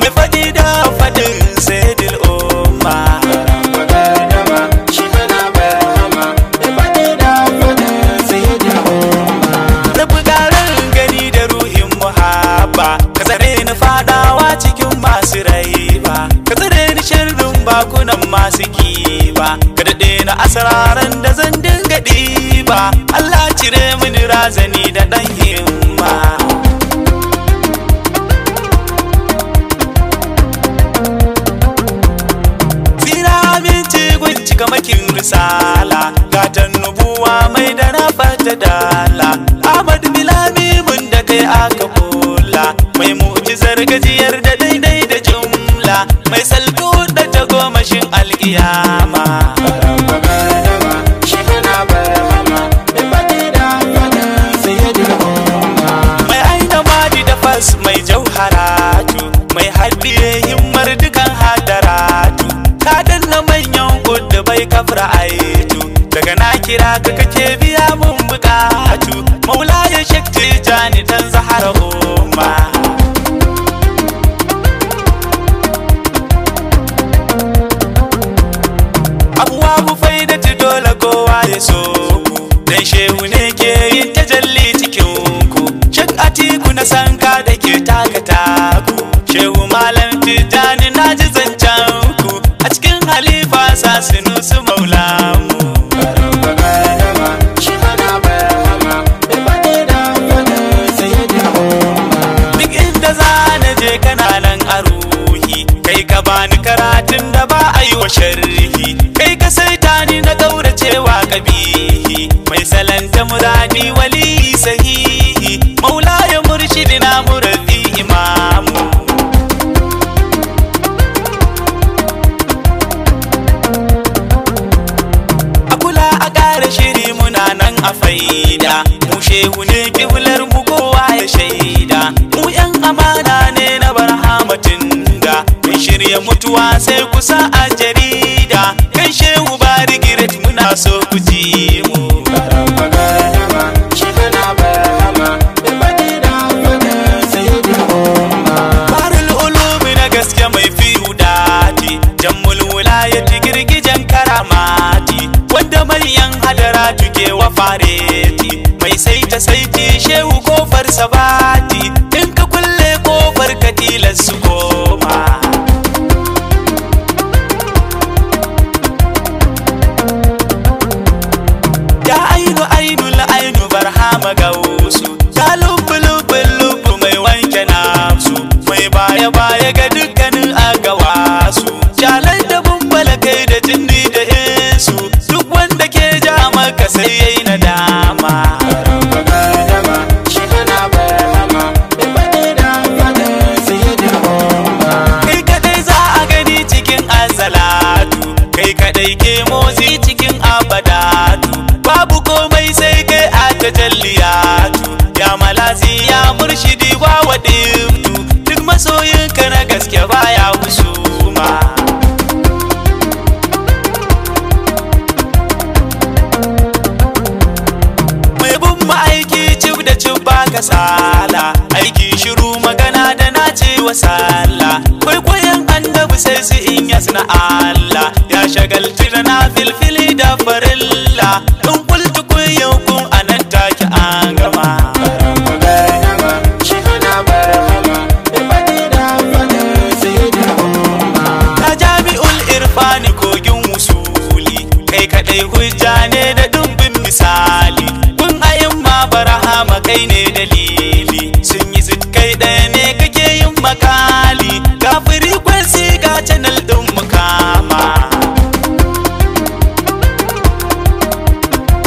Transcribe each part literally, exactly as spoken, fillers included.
mai faɗi da faɗin sayyidul umma. Rabu ƙarar gani da ruhin muhabba, ka tsare ni fadawa cikin masu raiba, ka tsare ni sharrin bakunan masu kiba, ka daɗe na asararan da zan dinga ɗiba. Allah cire mini razani da ɗan himma. Kamakin risala gatan nubuwa mai da na fata dala. Ahmad Bilami mun da kai aka kula, mai mu'jizar gajiyar da daidai da jumla, mai salto da tagomashin alkiyama. Mai aina madi da fas mai jauharatu, mai haɗiye himmar dukan hadaratu, ka danna manyan da bai kafra aitu, daga na kira ka kake biya mun bukatu. Maula ya shakti jani dan zahara umma. Abuwa mu faidati dole kowa ya so ku, dan shehu ne ke yin tajalli cikin ku. Shak Atiku na sanka da ke taka taku, shehu malam Tijani na ji zancen ku, a cikin halifa sa Sunusi maulamu. Duk inda za na je kana nan a ruhi, kai ka bani karatun da ba a yi wa sharhi, kai ka saita ni na gauracewa kabihi, mai salanta muradi wali sahihi, maula ya murshidi na murabbi imamu. Shiri muna nan a faida, mu shehu ne kiblar mu kowa ya shaida, mu yan amana ne na barhamatin da, mun shirya mutuwa sai kusa a jarida, kai shehu ba rigiret muna so ku ji mu. Barul ulumi na gaske mai fiyu dati, jammul wulayati girgijen karamati, wanda manyan hadara tuke wa fareti, mai saita saiti shehu kofar sabati, in ka kulle kofar ka tilas su koma. Ya ainu ainul ainu barhama gausu, ya lubbu lubbu lubbu mai wanke nafsu, mai baya baya ga dukkanin agawasu, jalai da bumbala kai da jinni da insu, duk wanda ke ja maka sai yayi nadama. Kai kadai za a gani cikin azalatu, kai kadai ke motsi cikin abadatu, babu komai sai kai a tajalliyatu, ya malazi ya murshidi wa wadiftu, duk masoyinka na gaske baya husuma. Kasala aiki shiru magana da na ce wa sallah, kwaikwayon annabi sai su in yasna Allah, ya shagaltu da na filfili da farilla, in kultu kun yau kun anan take an gama. Ta jami'ul irfani kogin wusuli, kai kadai hujja ne da dubbin misali, kun ayin ma barahama kai ne dalili, sun yi kai ɗaya ne kake yin makali, ga frequency ga channel ɗin mukama.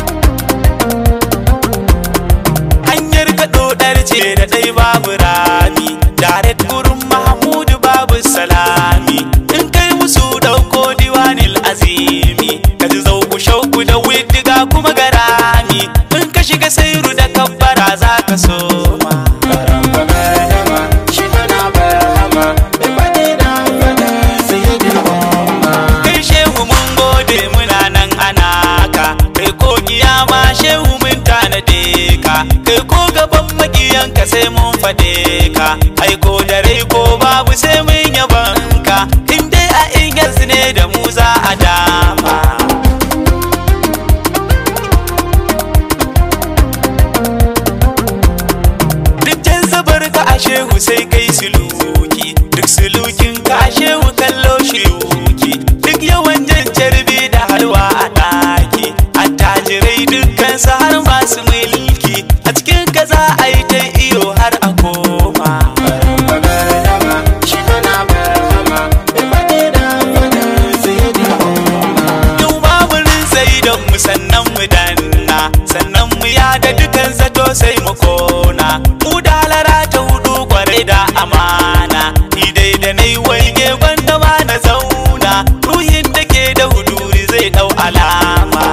sulukin kashe kallo shi wuki duk yawan jan carbi da halwa a ɗaki attajirai dukkan su har masu mulki a cikin kaza a yi ta iyo har a koma yau baburin sai don mu sannan mu danna sannan mu yada dukan zato sai mu kona mu da halara ta hudu kwarai da amana ni dai da nai waige gwanda ma na zauna ruhin da ke da huduri zai dau alama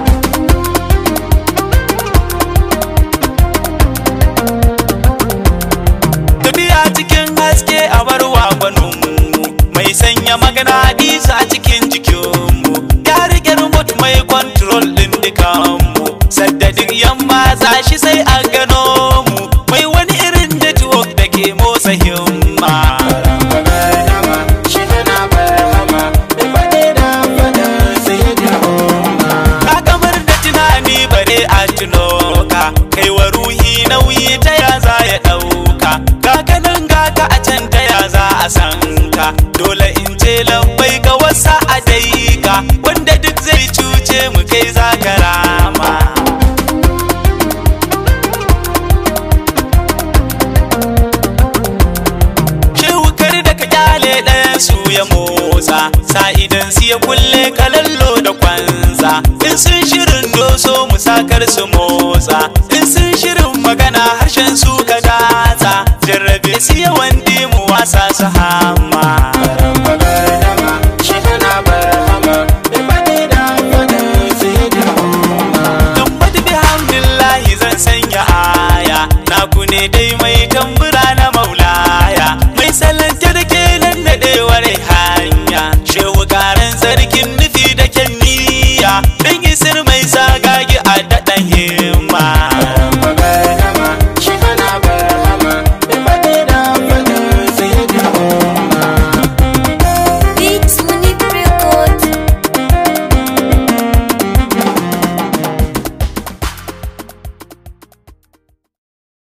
tafiya cikin haske a barwa gwaninmu mai sanya magana hadisa a cikin jikinmu ya rike remote mai control din dukanmu sadda duk yamma za shi sai a gano mu mai wani irin network da ke motsa himma ka kamar da tunani bare a tuno ka kai wa ruhi nauyi ta ya za ya ɗauka ga kanan ga ka a can ta ya za a san ka dole in ce lambai ga wasa a dai